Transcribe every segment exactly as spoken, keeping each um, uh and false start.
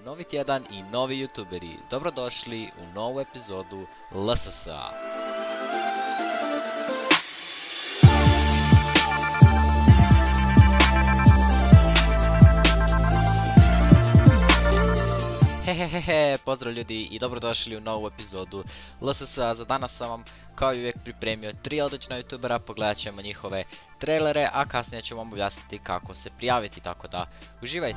Novi tjedan i novi youtuberi, dobrodošli u novu epizodu L S S-a. Hehehehe, pozdrav ljudi i dobrodošli u novu epizodu L S S-a. Za danas sam vam kao i uvijek pripremio tri odlična youtubera, pogledat ćemo njihove trailere, a kasnije ću vam objasniti kako se prijaviti, tako da uživajte.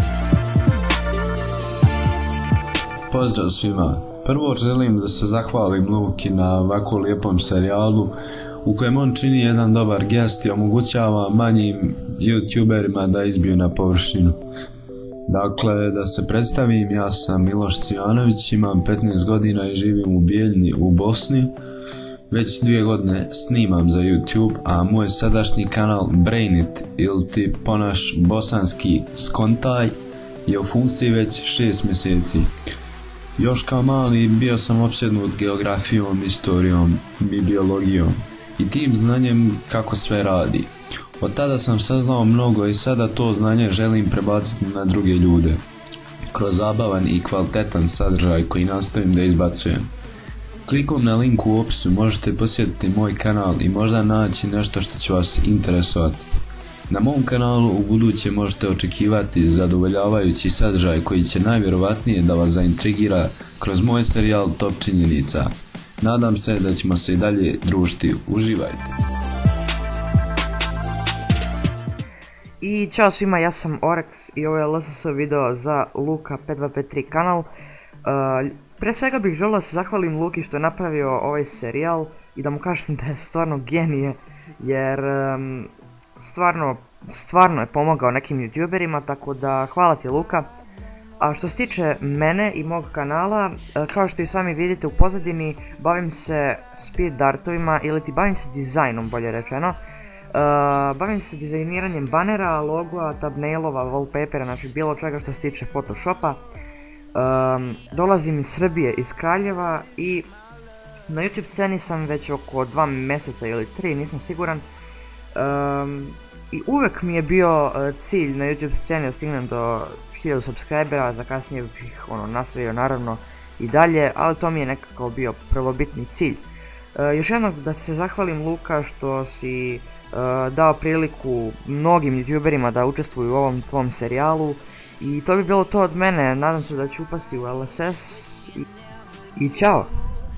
Pozdrav svima. Prvo želim da se zahvalim Luki na ovako lijepom serijalu u kojem on čini jedan dobar gest i omogućava manjim youtuberima da izbiju na površinu. Dakle, da se predstavim, ja sam Miloš Cvijanović, imam petnaest godina i živim u Bijeljni u Bosni. Već dvije godine snimam za YouTube, a moj sadašnji kanal Brainit ili ti ponaš bosanski Skontaj je u funkciji već šest mjeseci. Još kao mali bio sam opsjednut geografijom, istorijom i biologijom i tim znanjem kako sve radi. Od tada sam saznao mnogo i sada to znanje želim prebaciti na druge ljude kroz zabavan i kvalitetan sadržaj koji nastavim da izbacujem. Klikom na link u opisu možete posjetiti moj kanal i možda naći nešto što će vas interesovati. Na mom kanalu u buduće možete očekivati zadovoljavajući sadržaj koji će najvjerovatnije da vas zaintrigira kroz moj serijal Top činjenica. Nadam se da ćemo se i dalje družiti. Uživajte! I čao svima, ja sam Orex i ovo je L S S video za Luka pet dva pet tri kanal. Uh, pre svega bih želio da se zahvalim Luki što je napravio ovaj serijal i da mu kažem da je stvarno genije, jer um, stvarno, stvarno je pomogao nekim youtuberima, tako da hvala ti Luka. A što se tiče mene i mog kanala, uh, kao što i sami vidite u pozadini, bavim se speed dartovima ili ti bavim se dizajnom, bolje rečeno. Uh, bavim se dizajniranjem banera, logoa, thumbnailova, wallpapera, znači bilo čega što se tiče Photoshopa. Um, dolazim iz Srbije, iz Kraljeva i na YouTube sceni sam već oko dva mjeseca ili tri, nisam siguran. Um, I uvek mi je bio uh, cilj na YouTube sceni da stignem do hiljadu subscribera, za kasnije bih ono, nastavio naravno i dalje, ali to mi je nekako bio prvobitni cilj. Uh, još jednog da se zahvalim Luka što si Uh, dao priliku mnogim youtuberima da učestvuju u ovom tvom serijalu i to bi bilo to od mene. Nadam se da ću upasti u L S S i, i čao.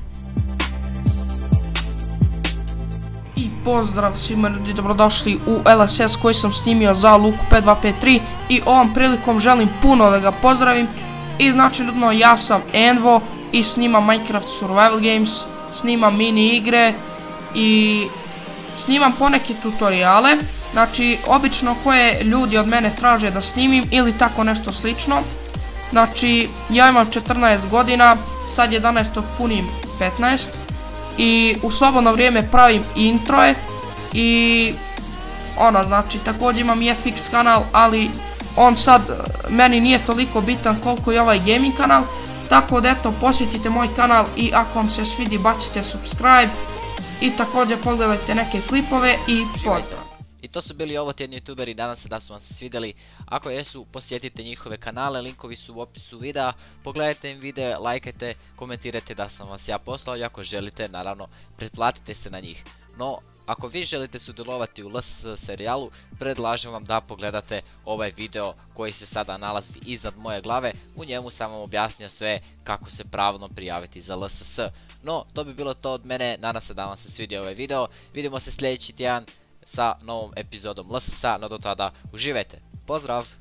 I pozdrav svima ljudi, dobrodošli u L S S koji sam snimio za Luku pet dva pet tri i ovom prilikom želim puno da ga pozdravim. I znači ljudno, ja sam Envo i snimam Minecraft Survival Games, snimam mini igre i snimam poneke tutoriale, znači obično koje ljudi od mene traže da snimim ili tako nešto slično. Znači ja imam četrnaest godina, sad jedanaest punim petnaest i u slobodno vrijeme pravim introje i ono, znači također imam i F X kanal, ali on sad meni nije toliko bitan koliko i ovaj gaming kanal, tako da eto, posjetite moj kanal i ako vam se svidi bacite subscribe. I također pogledajte neke klipove i pozdrav. I to su bili ovo tjedni youtuberi, nadam se da su vam se svidjeli. Ako jesu, posjetite njihove kanale, linkovi su u opisu videa. Pogledajte im videe, lajkajte, komentirajte da sam vas ja poslao i ako želite, naravno, pretplatite se na njih. No, ako vi želite sudjelovati u L S S serijalu, predlažem vam da pogledate ovaj video koji se sada nalazi iznad moje glave. U njemu sam vam objasnio sve kako se pravilno prijaviti za L S S. No, to bi bilo to od mene, nadam se da vam se svidio ovaj video. Vidimo se sljedeći tjedan sa novom epizodom L S S-a, no do tada uživajte. Pozdrav!